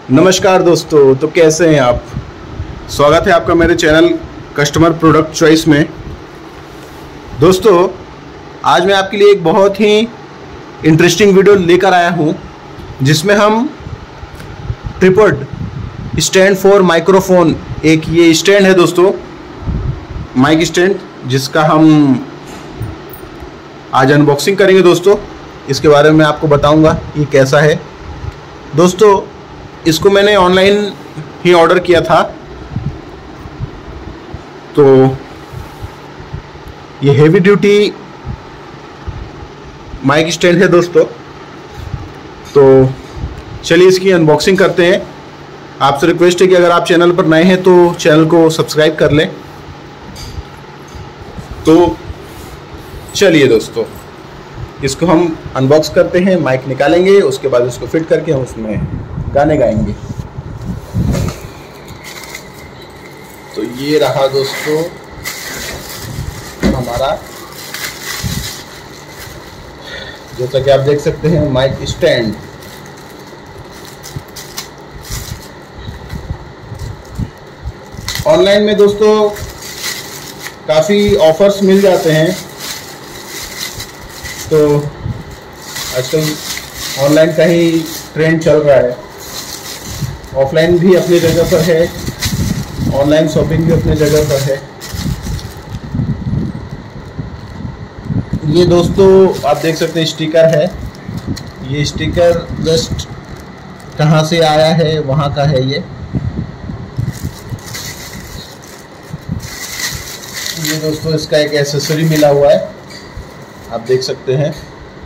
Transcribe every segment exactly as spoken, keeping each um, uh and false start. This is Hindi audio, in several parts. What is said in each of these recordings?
नमस्कार दोस्तों, तो कैसे हैं आप। स्वागत है आपका मेरे चैनल कस्टमर प्रोडक्ट चॉइस में। दोस्तों, आज मैं आपके लिए एक बहुत ही इंटरेस्टिंग वीडियो लेकर आया हूं, जिसमें हम ट्रिपॉड स्टैंड फॉर माइक्रोफोन, एक ये स्टैंड है दोस्तों, माइक स्टैंड, जिसका हम आज अनबॉक्सिंग करेंगे। दोस्तों, इसके बारे में आपको बताऊंगा ये कैसा है। दोस्तों, इसको मैंने ऑनलाइन ही ऑर्डर किया था। तो ये हेवी ड्यूटी माइक स्टैंड है दोस्तों। तो चलिए इसकी अनबॉक्सिंग करते हैं। आपसे रिक्वेस्ट है कि अगर आप चैनल पर नए हैं तो चैनल को सब्सक्राइब कर लें। तो चलिए दोस्तों, इसको हम अनबॉक्स करते हैं। माइक निकालेंगे, उसके बाद उसको फिट करके हम उसमें गाने गाएंगे। तो ये रहा दोस्तों हमारा, जैसा कि आप देख सकते हैं, माइक स्टैंड। ऑनलाइन में दोस्तों काफ़ी ऑफर्स मिल जाते हैं। तो आजकल ऑनलाइन का ही ट्रेंड चल रहा है। ऑफलाइन भी अपनी जगह पर है, ऑनलाइन शॉपिंग भी अपनी जगह पर है। ये दोस्तों आप देख सकते हैं स्टिकर है। ये स्टिकर जस्ट कहाँ से आया है, वहाँ का है ये। ये दोस्तों इसका एक एक्सेसरी मिला हुआ है, आप देख सकते हैं।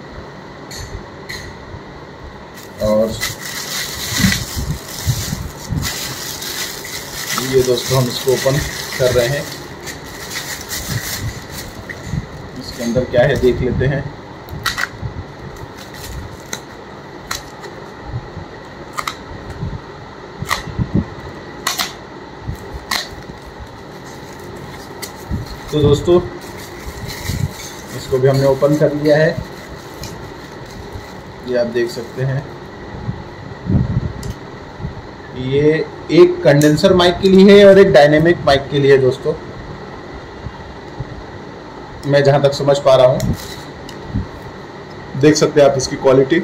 और ये दोस्तों हम इसको ओपन कर रहे हैं। इसके अंदर क्या है देख लेते हैं। तो दोस्तों इसको भी हमने ओपन कर लिया है। ये आप देख सकते हैं, ये एक कंडेंसर माइक के लिए है और एक डायनेमिक माइक के लिए है दोस्तों, मैं जहां तक समझ पा रहा हूं। देख सकते हैं आप इसकी क्वालिटी।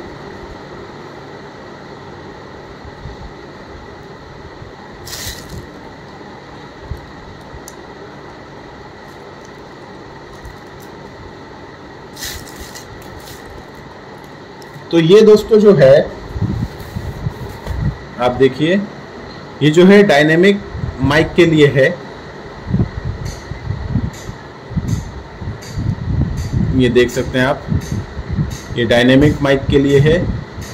तो ये दोस्तों जो है, आप देखिए, ये जो है डायनेमिक माइक के लिए है। ये देख सकते हैं आप, ये डायनेमिक माइक के लिए है।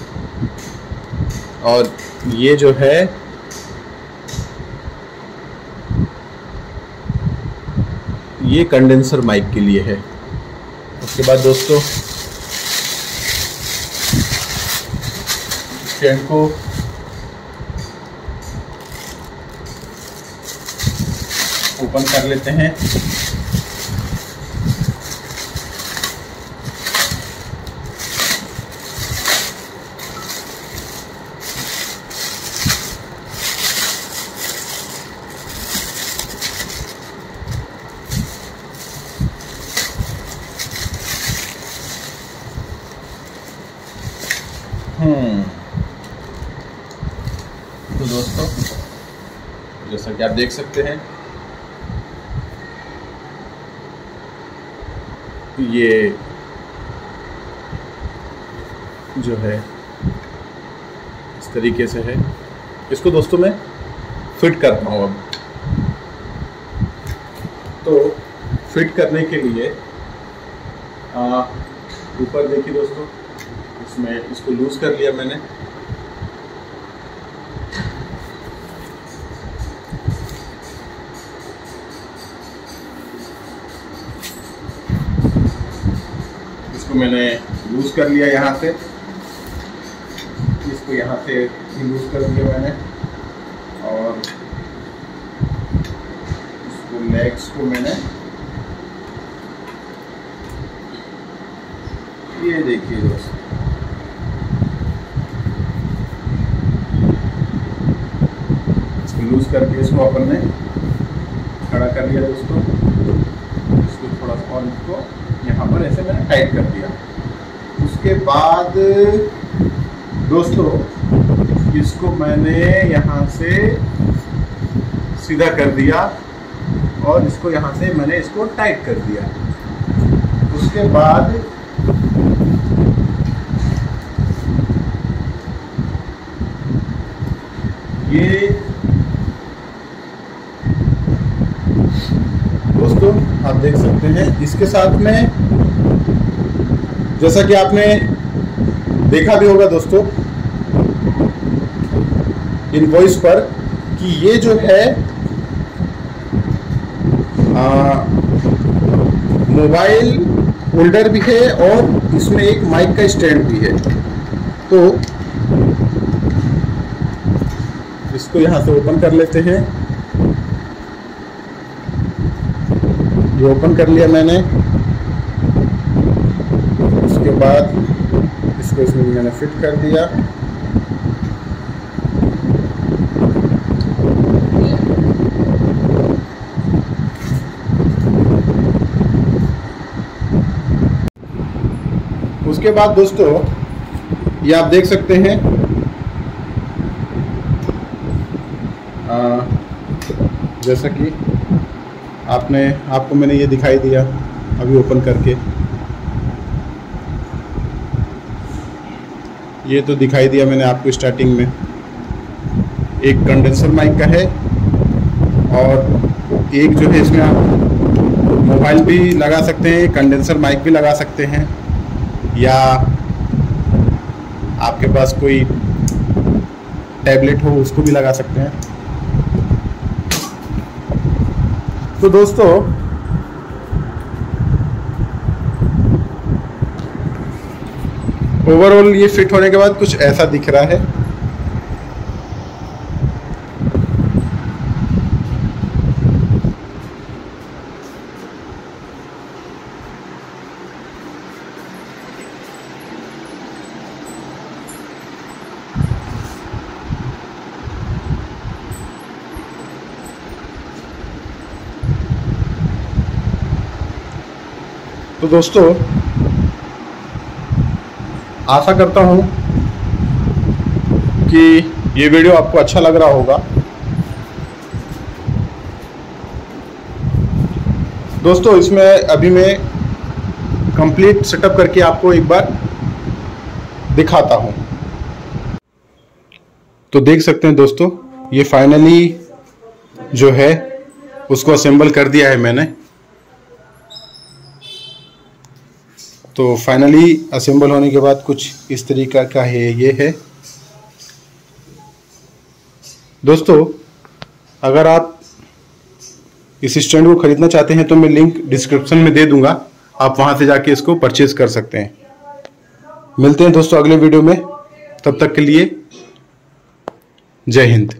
और ये जो है ये कंडेंसर माइक के लिए है। उसके बाद दोस्तों स्टैंड को ओपन कर लेते हैं। हम्म तो दोस्तों जैसा कि आप देख सकते हैं, ये जो है इस तरीके से है। इसको दोस्तों मैं फिट करता हूँ अब। तो फिट करने के लिए ऊपर देखिए दोस्तों, इसमें इसको लूज कर लिया मैंने। मैंने लूज कर लिया यहाँ से, इसको यहाँ से भी लूज कर दिया मैंने। और इसको लेग्स को मैंने, ये देखिए दोस्तों, लूज करके इसको अपन ने खड़ा कर लिया दोस्तों। इसको थोड़ा सा और इसको यहाँ पर ऐसे मैंने टाइट कर दिया। उसके बाद दोस्तों इसको मैंने यहाँ से सीधा कर दिया और इसको यहाँ से मैंने इसको टाइट कर दिया। उसके बाद ये दोस्तों आप देख सकते हैं, इसके साथ में जैसा कि आपने देखा भी होगा दोस्तों इनवॉइस पर कि ये जो है मोबाइल होल्डर भी है और इसमें एक माइक का स्टैंड भी है। तो इसको यहाँ से ओपन कर लेते हैं। ये ओपन कर लिया मैंने। उसके बाद इसको इसमें मैंने फिट कर दिया। उसके बाद दोस्तों ये आप देख सकते हैं आ, जैसा कि आपने आपको मैंने ये दिखाई दिया अभी ओपन करके, ये तो दिखाई दिया मैंने आपको स्टार्टिंग में। एक कंडेंसर माइक का है और एक जो है इसमें आप मोबाइल भी लगा सकते हैं, कंडेंसर माइक भी लगा सकते हैं, या आपके पास कोई टैबलेट हो उसको भी लगा सकते हैं। तो दोस्तों ओवरऑल ये फिट होने के बाद कुछ ऐसा दिख रहा है। तो दोस्तों आशा करता हूँ कि ये वीडियो आपको अच्छा लग रहा होगा। दोस्तों इसमें अभी मैं कंप्लीट सेटअप करके आपको एक बार दिखाता हूँ। तो देख सकते हैं दोस्तों ये फाइनली जो है उसको असेंबल कर दिया है मैंने। तो फाइनली असेंबल होने के बाद कुछ इस तरीका का है ये है दोस्तों। अगर आप इस स्टैंड को खरीदना चाहते हैं तो मैं लिंक डिस्क्रिप्शन में दे दूंगा, आप वहां से जाके इसको परचेज कर सकते हैं। मिलते हैं दोस्तों अगले वीडियो में, तब तक के लिए जय हिंद।